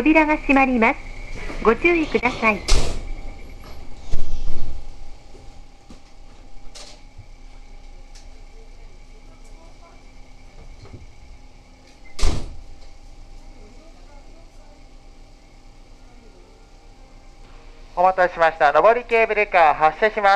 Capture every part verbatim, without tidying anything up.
扉が閉まります。ご注意ください。 お待たせしました。上りケーブルカー発車します。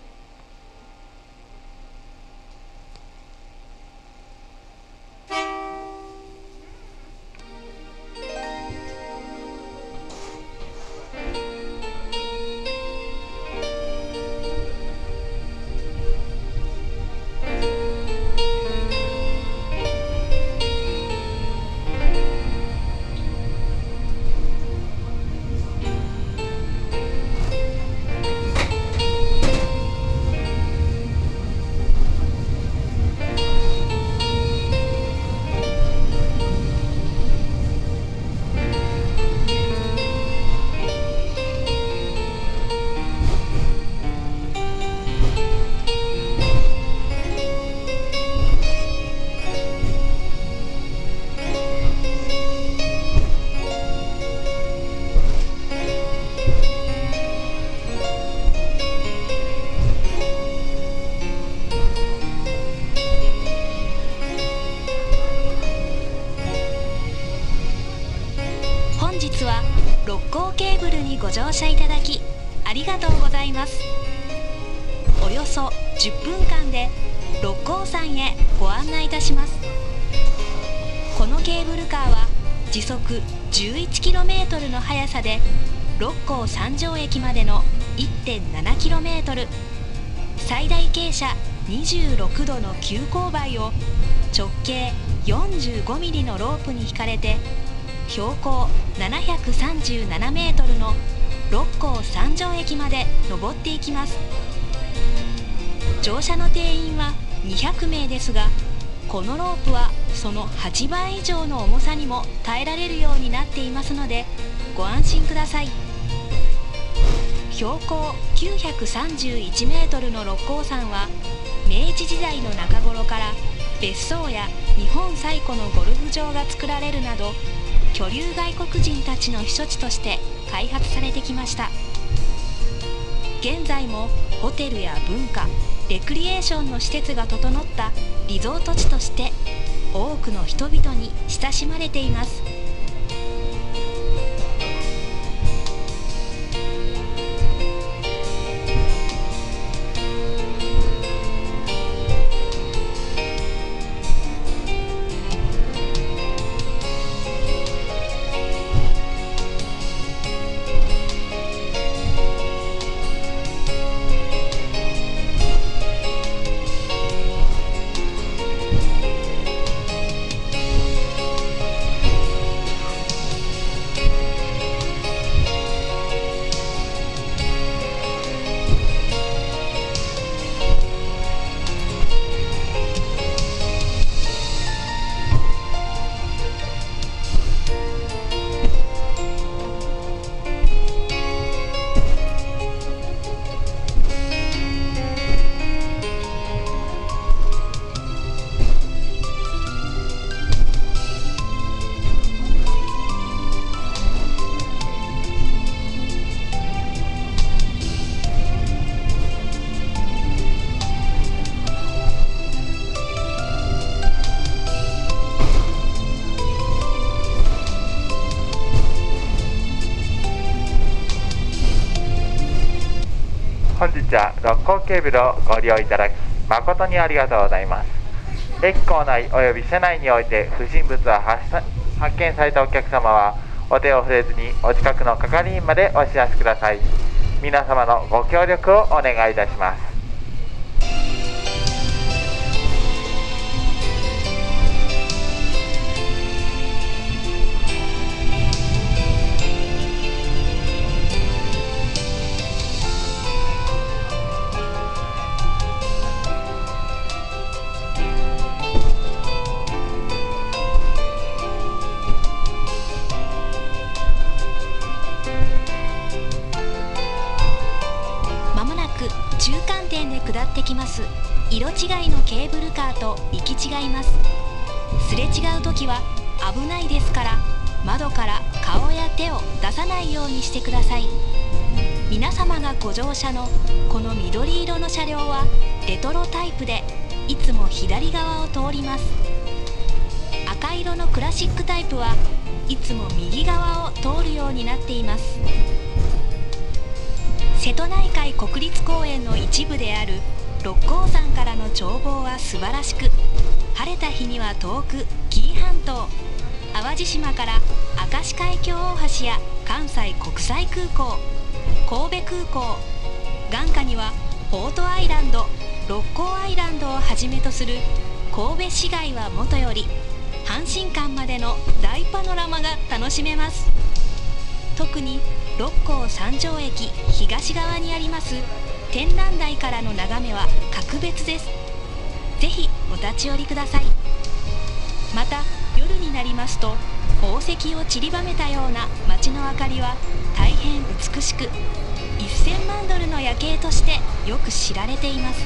本日は六甲ケーブルにご乗車いただきありがとうございます。およそじゅっぷんかんで六甲山へご案内いたします。このケーブルカーは時速 じゅういちキロメートル の速さで六甲山上駅までの いってんななキロメートル、最大傾斜にじゅうろくどの急勾配を直径よんじゅうごミリのロープに引かれて標高ななひゃくさんじゅうななメートルの六甲山上駅まで登っていきます。乗車の定員はにひゃくめいですが、このロープはそのはちばい以上の重さにも耐えられるようになっていますのでご安心ください。標高きゅうひゃくさんじゅういちメートルの六甲山は明治時代の中頃から別荘や日本最古のゴルフ場が作られるなど居留外国人たちの避暑地として開発されてきました。現在もホテルや文化、レクリエーションの施設が整ったリゾート地として多くの人々に親しまれています。 本日は六甲ケーブルをご利用いただき誠にありがとうございます。駅構内および車内において不審物を発発見されたお客様はお手を触れずにお近くの係員までお知らせください。皆様のご協力をお願いいたします。 中間点で下ってきます。色違いのケーブルカーと行き違います。すれ違う時は危ないですから窓から顔や手を出さないようにしてください。皆様がご乗車のこの緑色の車両はレトロタイプで、いつも左側を通ります。赤色のクラシックタイプはいつも右側を通るようになっています。瀬戸内海国立公園の一部である六甲山からの眺望は素晴らしく、晴れた日には遠く紀伊半島、淡路島から明石海峡大橋や関西国際空港、神戸空港、眼下にはポートアイランド、六甲アイランドをはじめとする神戸市街はもとより阪神間までの大パノラマが楽しめます。特に六甲三条駅東側にあります展覧台からの眺めは格別です。ぜひお立ち寄りください。また夜になりますと、宝石を散りばめたような街の明かりは大変美しく、せんまんドルの夜景としてよく知られています。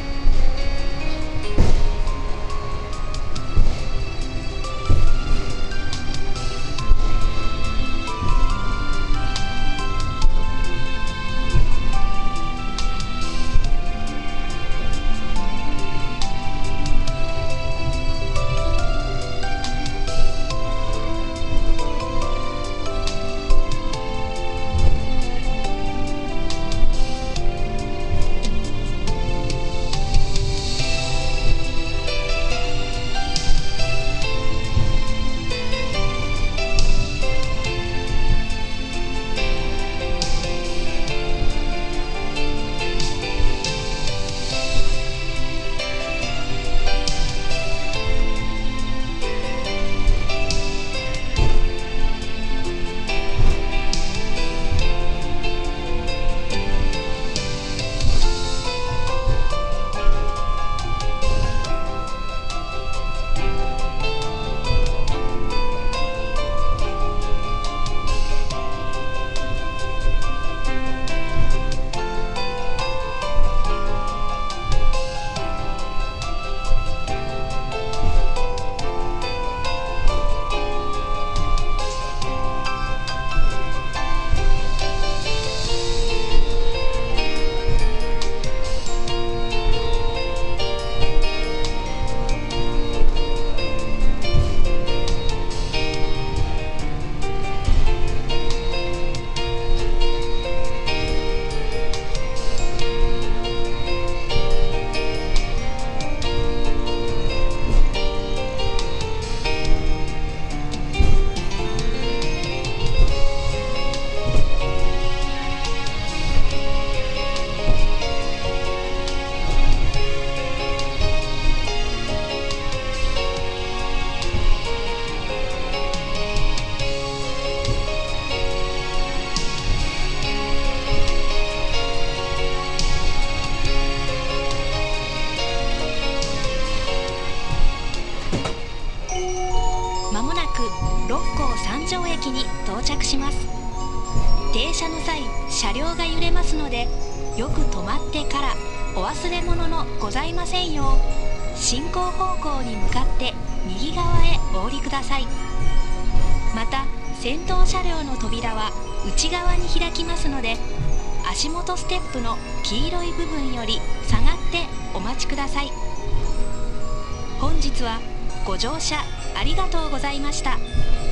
に到着します。停車の際、車両が揺れますので、よく止まってからお忘れ物のございませんよう、進行方向に向かって右側へお降りください。また先頭車両の扉は内側に開きますので、足元ステップの黄色い部分より下がってお待ちください。本日はご乗車ありがとうございました。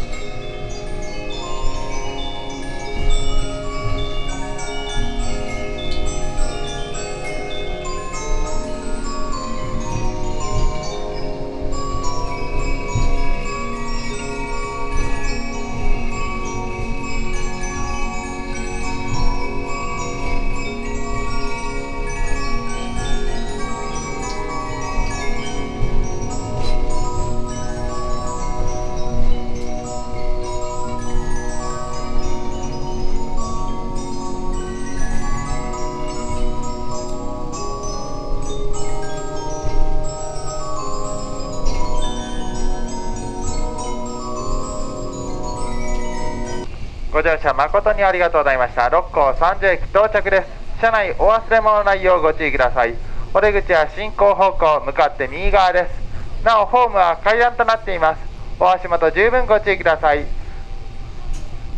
ご乗車誠にありがとうございました。六甲三条駅到着です。車内お忘れ物ないようご注意ください。お出口は進行方向向かって右側です。なおホームは階段となっています。お足元十分ご注意ください。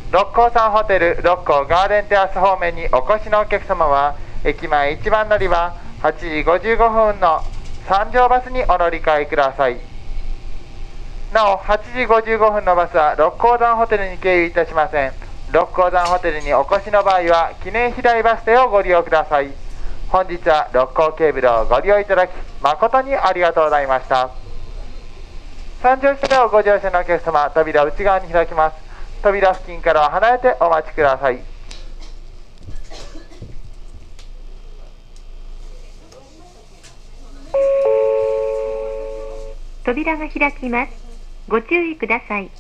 六甲山ホテル六甲ガーデンテラス方面にお越しのお客様は、駅前いちばん乗り場はちじごじゅうごふんの三条バスにお乗り換えください。なお、はちじごじゅうごふんのバスは六甲山ホテルに経由いたしません。六甲山ホテルにお越しの場合は、記念飛台バス停をご利用ください。本日は六甲ケーブルをご利用いただき、誠にありがとうございました。三条車両ご乗車のお客様、扉内側に開きます。扉付近からは離れてお待ちください。 扉が開きます。ご注意ください。